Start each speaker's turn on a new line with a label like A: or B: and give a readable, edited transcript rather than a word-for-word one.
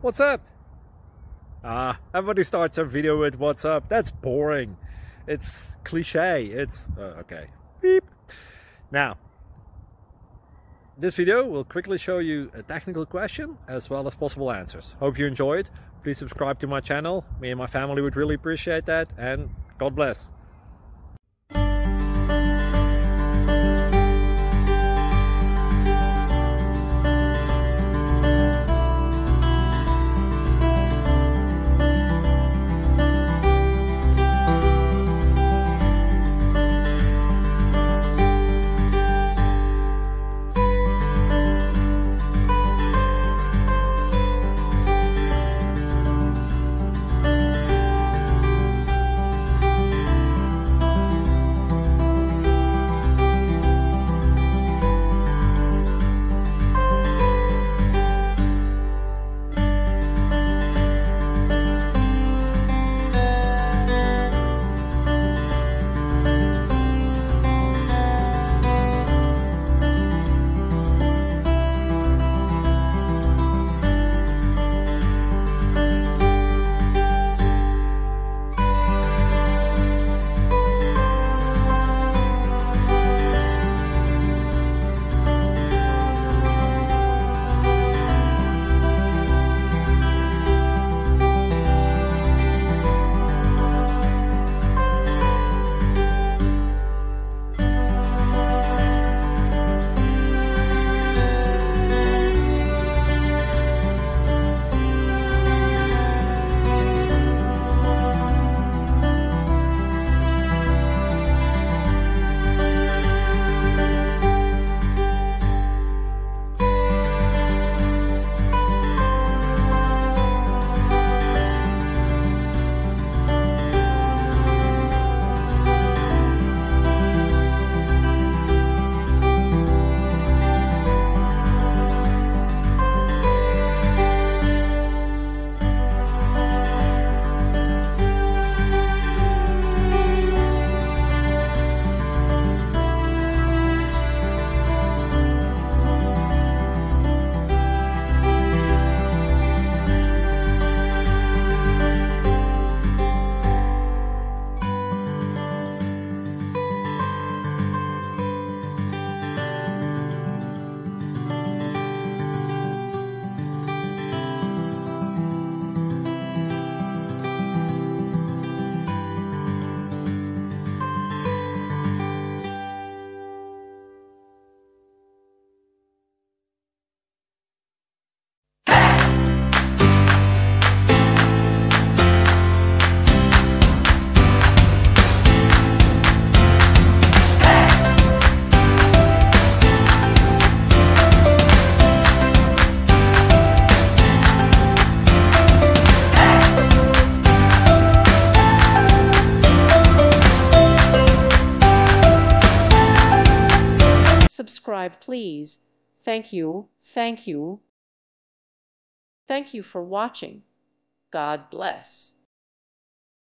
A: What's up? Everybody starts a video with what's up. That's boring. It's cliche. It's okay. Beep. Now, this video will quickly show you a technical question as well as possible answers. Hope you enjoyed. Please subscribe to my channel. Me and my family would really appreciate that, and God bless.
B: Subscribe, please. Thank you. Thank you. Thank you for watching. God bless.